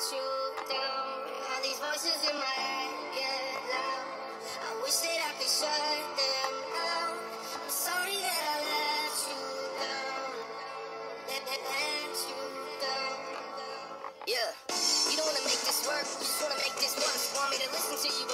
you down. All these voices in my head get loud. I wish that I could shut them out. I'm sorry that I let you down. Let you down. Yeah. You don't wanna make this work, you just wanna make this once. Want me to listen to you